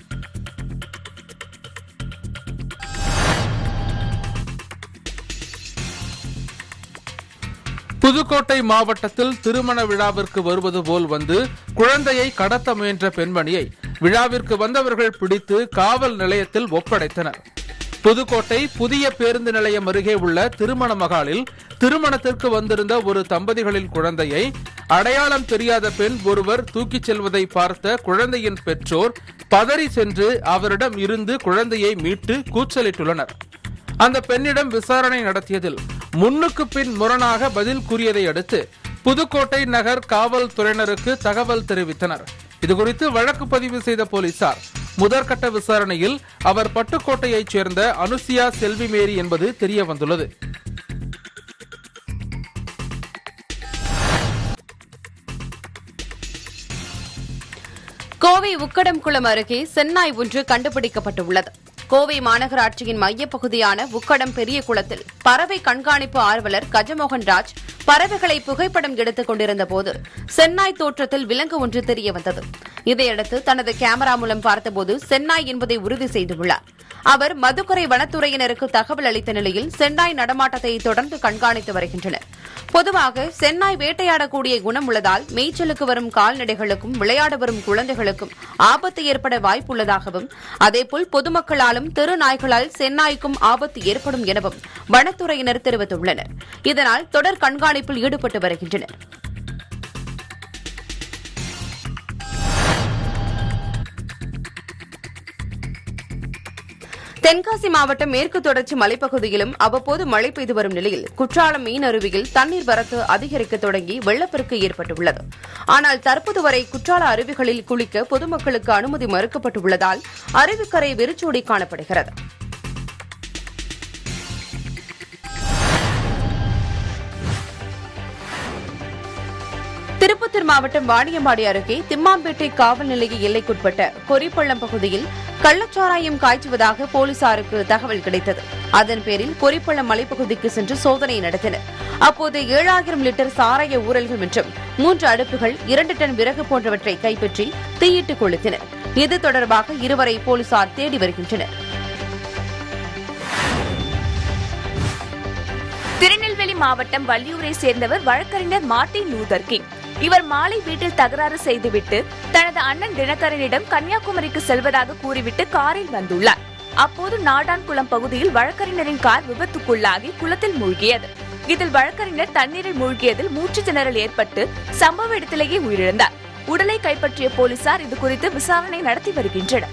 புதுக்கோட்டை மாவட்டத்தில் திருமண விழாவிற்கு வருவது போல் வந்து குழந்தையை கடத்த முயன்ற பெண்மணியை விழாவிற்கு வந்தவர்கள் பிடித்து காவல் நிலையத்தில் ஒப்படைத்தனர். புதுக்கோட்டை புதிய பேருந்து நிலையம் அருகே உள்ள திருமண மகாலில் திருமணத்திற்கு வந்திருந்த ஒரு தம்பதிகளின் குழந்தையை அடையாளம் தெரியாத பெண் ஒருவர் தூக்கிச் செல்வதை பார்த்த குழந்தையின் பெற்றோர் பதறி சென்று அவரிடம் இருந்து குழந்தையை மீட்டு கூச்சலிட்டுள்ளனர். அந்த பெண்ணிடம் விசாரணை நடத்தியதில் முன்னுக்கு பின் முரணாக பதில் கூறியதை அடுத்து புதுக்கோட்டை நகர் காவல்துறையினருக்கு தகவல் தெரிவித்தனர். இதுகுறித்து வழக்கு பதிவு செய்த போலீசார் முதற்கட்ட விசாரணையில் அவர் பட்டுக்கோட்டையைச் சேர்ந்த அனுசியா செல்வி மேரி என்பது தெரிய வந்துள்ளது. கோவை உக்கடம்குளம் அருகே செந்நாய் ஒன்று கண்டுபிடிக்கப்பட்டுள்ளது. கோவை மாநகராட்சியின் மையப்பகுதியான உக்கடம் பெரிய குளத்தில் பறவை கண்காணிப்பு ஆர்வலர் கஜமோகன் ராஜ் பறவைகளை புகைப்படம் எடுத்துக் கொண்டிருந்த போது செந்நாய் தோற்றத்தில் விலங்கு ஒன்று தெரியவந்தது. இதையடுத்து தனது கேமரா மூலம் பார்த்தபோது செந்நாய் என்பதை உறுதி செய்துள்ளார். அவர் மதுக்கரை வனத்துறையினருக்கு தகவல் அளித்த நிலையில் செந்நாய் நடமாட்டத்தை தொடர்ந்து கண்காணித்து வருகின்றனர். பொதுவாக செந்நாய் வேட்டையாடக்கூடிய குணம் உள்ளதால் மேய்ச்சலுக்கு வரும் கால்நடைகளுக்கும் விளையாட வரும் குழந்தைகளுக்கும் ஆபத்து ஏற்பட வாய்ப்புள்ளதாகவும் அதேபோல் பொதுமக்களாலும் தெரு நாய்களால் செந்நாய்க்கும் ஆபத்து ஏற்படும் எனவும் வனத்துறையினர் தெரிவித்துள்ளனர். இதனால் தொடர் கண்காணிப்பில் ஈடுபட்டு வருகின்றனர். தென்காசி மாவட்டம் மேற்கு தொடர்ச்சி மலைப்பகுதியிலும் அவ்வப்போது மழை பெய்து வரும் நிலையில் குற்றாலம் மீன் அருவியில் தண்ணீர் வரத்து அதிகரிக்க தொடங்கி வெள்ளப்பெருக்கு ஏற்பட்டுள்ளது. ஆனால் தற்போது வரை குற்றால அருவிகளில் குளிக்க பொதுமக்களுக்கு அனுமதி மறுக்கப்பட்டுள்ளதால் அருவிக்கரை வெறிச்சோடி காணப்படுகிறது. திருப்பத்தூர் மாவட்டம் வாணியம்பாடி அருகே திம்மாம்பேட்டை காவல் நிலைய எல்லைக்குட்பட்ட கொரிப்பள்ளம் பகுதியில் கள்ளச்சாராயம் காய்ச்சுவதாக போலீசாருக்கு தகவல் கிடைத்தது. அதன் பேரில் கொரிப்பள்ளம் மலைப்பகுதிக்கு சென்று சோதனை நடத்தினர். அப்போது ஏழாயிரம் லிட்டர் சாராய ஊரல்கள் மற்றும் மூன்று அடுப்புகள், இரண்டு டன் விறகு போன்றவற்றை கைப்பற்றி தீயிட்டு கொளுத்தினர். இது தொடர்பாக இருவரை போலீசார் தேடி வருகின்றனர். திருநெல்வேலி மாவட்டம் வள்ளியூரை சேர்ந்தவர் வழக்கறிஞர் மார்ட்டின் லூதர் கிங். இவர் மாலை வீட்டில் தகராறு செய்துவிட்டு தனது அண்ணன் தினகரனிடம் கன்னியாகுமரிக்கு செல்வதாக கூறிவிட்டு காரில் வந்துள்ளார். அப்போது நாடான்குளம் பகுதியில் வழக்கறிஞரின் கார் விபத்துக்குள்ளாகி குளத்தில் மூழ்கியது. இதில் வழக்கறிஞர் தண்ணீரில் மூழ்கியதில் மூச்சு திணறல் ஏற்பட்டு சம்பவ இடத்திலேயே உயிரிழந்தார். உடலை கைப்பற்றிய போலீசார் இதுகுறித்து விசாரணை நடத்தி வருகின்றனர்.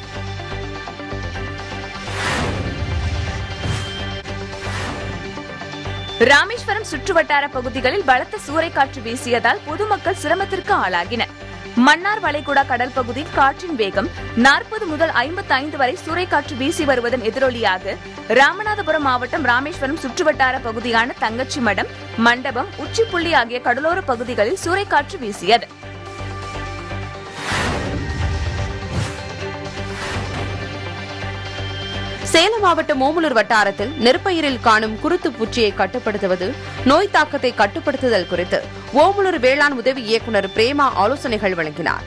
ராமேஸ்வரம் சுற்றுவட்டார பகுதிகளில் பலத்த சூறைக்காற்று வீசியதால் பொதுமக்கள் சிரமத்திற்கு ஆளாகினர். மன்னார் வளைகுடா கடல் பகுதியில் காற்றின் வேகம் நாற்பது முதல் ஐம்பத்தி ஐந்து வரை சூறைக்காற்று வீசி வருவதன் எதிரொலியாக ராமநாதபுரம் மாவட்டம் ராமேஸ்வரம் சுற்றுவட்டார பகுதியான தங்கச்சி மடம், மண்டபம், உச்சிப்புள்ளி ஆகிய கடலோர பகுதிகளில் சூறைக்காற்று வீசியது. சேலம் மாவட்டம் ஓமலூர் வட்டாரத்தில் நெற்பயிரில் காணும் குருத்து பூச்சியை கட்டுப்படுத்துவது, நோய் தாக்கத்தை கட்டுப்படுத்துதல் குறித்து ஓமலூர் வேளாண் உதவி இயக்குநர் பிரேமா ஆலோசனைகள் வழங்கினார்.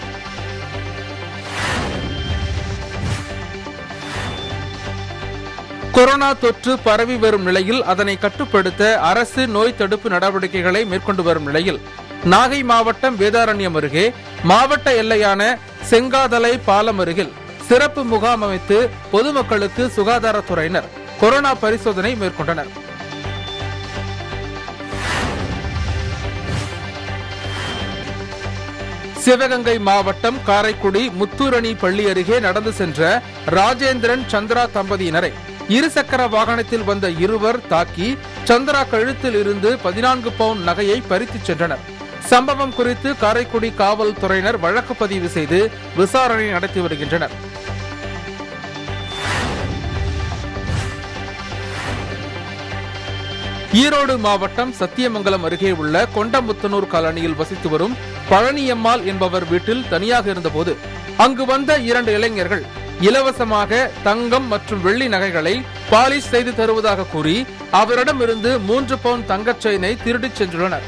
கொரோனா தொற்று பரவி வரும் நிலையில் அதனை கட்டுப்படுத்த அரசு நோய் தடுப்பு நடவடிக்கைகளை மேற்கொண்டு வரும் நிலையில் நாகை மாவட்டம் வேதாரண்யம் அருகே மாவட்ட எல்லையான செங்காதலை பாலம் அருகில் சிறப்பு முகாம் அமைத்து பொதுமக்களுக்கு சுகாதாரத்துறையினர் கொரோனா பரிசோதனை மேற்கொண்டனர். சிவகங்கை மாவட்டம் காரைக்குடி முத்தூரணி பள்ளி அருகே நடந்து சென்ற ராஜேந்திரன் சந்திரா தம்பதியினரை இருசக்கர வாகனத்தில் வந்த இருவர் தாக்கி சந்திரா கழுத்தில் இருந்து பதினான்கு பவுண்ட் நகையை பறித்துச் சென்றனர். சம்பவம் குறித்து காரைக்குடி காவல்துறையினர் வழக்கு பதிவு செய்து விசாரணை நடத்தி வருகின்றனர். ஈரோடு மாவட்டம் சத்தியமங்கலம் அருகே உள்ள கொண்டமுத்தனூர் காலனியில் வசித்து வரும் பழனியம்மாள் என்பவர் வீட்டில் தனியாக இருந்தபோது அங்கு வந்த இரண்டு இளைஞர்கள் இலவசமாக தங்கம் மற்றும் வெள்ளி நகைகளை பாலிஷ் செய்து தருவதாக கூறி அவரிடமிருந்து மூன்று பவுண்ட் தங்கச் செயினை திருடிச் சென்றுள்ளனர்.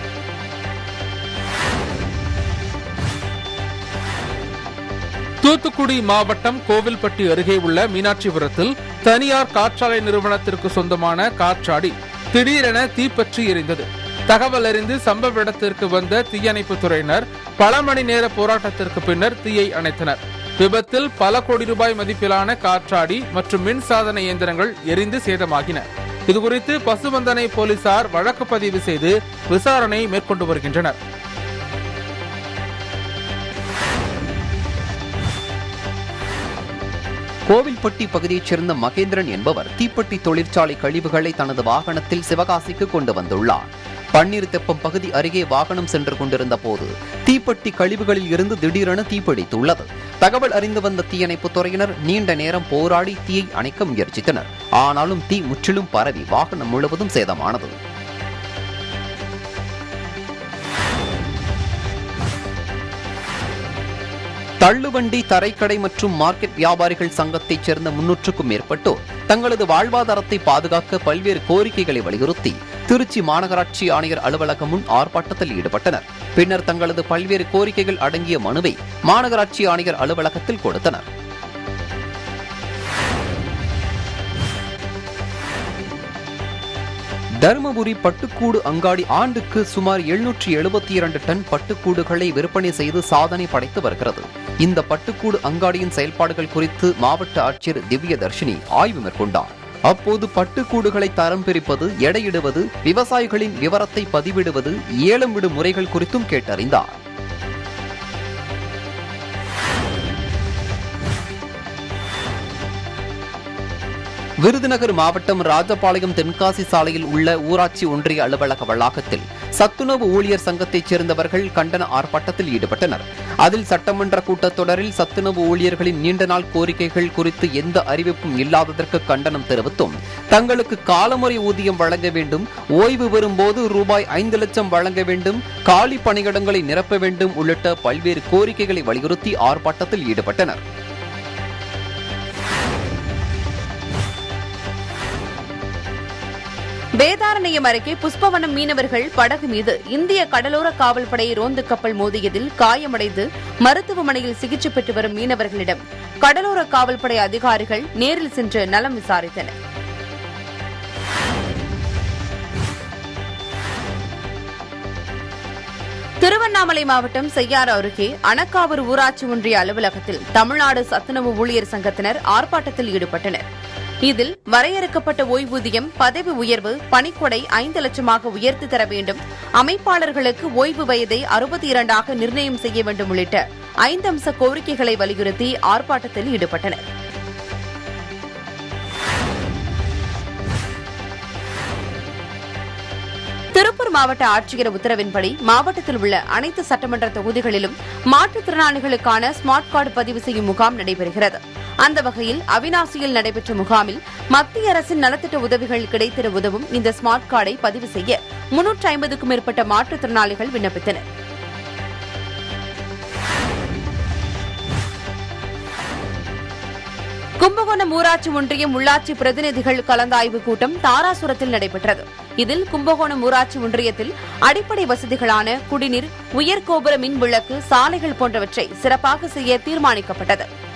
தூத்துக்குடி மாவட்டம் கோவில்பட்டி அருகே உள்ள மீனாட்சிபுரத்தில் தனியார் காற்றாலை நிறுவனத்திற்கு சொந்தமான காற்றாடி திடீரென தீப்பற்றி எரிந்தது. தகவல் அறிந்து சம்பவ இடத்திற்கு வந்த தீயணைப்பு துறையினர் பல மணி நேர போராட்டத்திற்கு பின்னர் தீயை அணைத்தனர். விபத்தில் பல கோடி ரூபாய் மதிப்பிலான காற்றாடி மற்றும் மின் சாதன இயந்திரங்கள் எரிந்து சேதமாகின. இதுகுறித்து பசுவந்தனை போலீசார் வழக்கு பதிவு செய்து விசாரணை மேற்கொண்டு வருகின்றனர். கோவில்பட்டி பகுதியைச் சேர்ந்த மகேந்திரன் என்பவர் தீப்பெட்டி தொழிற்சாலை கழிவுகளை தனது வாகனத்தில் சிவகாசிக்கு கொண்டு வந்துள்ளார். பன்னீர் தெப்பம் பகுதி அருகே வாகனம் சென்று கொண்டிருந்த போது தீப்பெட்டி கழிவுகளில் இருந்து திடீரென தீப்பிடித்துள்ளது. தகவல் அறிந்து வந்த தீயணைப்பு துறையினர் நீண்ட நேரம் போராடி தீயை அணைக்க முயற்சித்தனர். ஆனாலும் தீ முற்றிலும் பரவி வாகனம் முழுவதும் சேதமானது. தள்ளுவண்டி, தரைக்கடை மற்றும் மார்க்கெட் வியாபாரிகள் சங்கத்தைச் சேர்ந்த முன்னூற்றுக்கும் மேற்பட்டோர் தங்களது வாழ்வாதாரத்தை பாதுகாக்க பல்வேறு கோரிக்கைகளை வலியுறுத்தி திருச்சி மாநகராட்சி ஆணையர் அலுவலகம் முன் ஆர்ப்பாட்டத்தில் ஈடுபட்டனர். பின்னர் தங்களது பல்வேறு கோரிக்கைகள் அடங்கிய மனுவை மாநகராட்சி ஆணையர் அலுவலகத்தில் கொடுத்தனர். தருமபுரி பட்டுக்கூடு அங்காடி ஆண்டுக்கு சுமார் எழுநூற்றி எழுபத்தி இரண்டு டன் பட்டுக்கூடுகளை விற்பனை செய்து சாதனை படைத்து வருகிறது. இந்த பட்டுக்கூடு அங்காடியின் செயல்பாடுகள் குறித்து மாவட்ட ஆட்சியர் திவ்ய தர்ஷினி ஆய்வு மேற்கொண்டார். அப்போது பட்டுக்கூடுகளை தரம் பிரிப்பது, எடையிடுவது, விவசாயிகளின் விவரத்தை பதிவிடுவது, ஏலம் விடும் முறைகள் குறித்தும் கேட்டறிந்தார். விருதுநகர் மாவட்டம் ராஜபாளையம் தென்காசி சாலையில் உள்ள ஊராட்சி ஒன்றிய அலுவலக வளாகத்தில் சத்துணவு ஊழியர் சங்கத்தைச் சேர்ந்தவர்கள் கண்டன ஆர்ப்பாட்டத்தில் ஈடுபட்டனர். அதில் சட்டமன்ற கூட்டத்தொடரில் சத்துணவு ஊழியர்களின் நீண்ட நாள் கோரிக்கைகள் குறித்து எந்த அறிவிப்பும் இல்லாததற்கு கண்டனம் தெரிவித்தும், தங்களுக்கு காலமுறை ஊதியம் வழங்க வேண்டும், ஓய்வு பெறும்போது ரூபாய் ஐந்து லட்சம் வழங்க வேண்டும், காலி பணியிடங்களை நிரப்ப வேண்டும் உள்ளிட்ட பல்வேறு கோரிக்கைகளை வலியுறுத்தி ஆர்ப்பாட்டத்தில் ஈடுபட்டனர். வேதாரண்யம் அருகே புஷ்பவனம் மீனவர்கள் படகு மீது இந்திய கடலோர காவல்படை ரோந்து கப்பல் மோதியதில் காயமடைந்து மருத்துவமனையில் சிகிச்சை பெற்று வரும் மீனவர்களிடம் கடலோர காவல்படை அதிகாரிகள் நேரில் சென்று நலம் விசாரித்தனர். திருவண்ணாமலை மாவட்டம் செய்யாறு அருகே அணக்காவூர் ஊராட்சி ஒன்றிய அலுவலகத்தில் தமிழ்நாடு சத்துணவு ஊழியர் சங்கத்தினர் ஆர்ப்பாட்டத்தில் ஈடுபட்டனர். இதில் வரையறுக்கப்பட்ட ஓய்வூதியம், பதவி உயர்வு, பணிக்கொடை ஐந்து லட்சமாக உயர்த்தி தர வேண்டும், அமைப்பாளர்களுக்கு ஓய்வு வயதை அறுபத்தி இரண்டாக நிர்ணயம் செய்ய வேண்டும் உள்ளிட்ட ஐந்து அம்ச கோரிக்கைகளை வலியுறுத்தி ஆர்ப்பாட்டத்தில் ஈடுபட்டனர். திருப்பூர் மாவட்ட ஆட்சியர் உத்தரவின்படி மாவட்டத்தில் உள்ள அனைத்து சட்டமன்ற தொகுதிகளிலும் மாற்றுத்திறனாளிகளுக்கான ஸ்மார்ட் கார்டு பதிவு செய்யும் முகாம் நடைபெறுகிறது. அந்த வகையில் அவினாசியில் நடைபெற்ற முகாமில் மத்திய அரசின் நலத்திட்ட உதவிகள் கிடைத்திட உதவும் இந்த ஸ்மார்ட் கார்டை பதிவு செய்ய முன்னூற்று ஐம்பதுக்கும் மேற்பட்ட மாற்றுத்திறனாளிகள் விண்ணப்பித்தனர். கும்பகோணம் ஊராட்சி ஒன்றியம் உள்ளாட்சி பிரதிநிதிகள் கலந்தாய்வு கூட்டம் தாராசுரத்தில் நடைபெற்றது. இதில் கும்பகோணம் ஊராட்சி ஒன்றியத்தில் அடிப்படை வசதிகளான குடிநீர், உயர்கோபுர மின் விளக்கு, சாலைகள் போன்றவற்றை சிறப்பாக செய்ய தீர்மானிக்கப்பட்டது.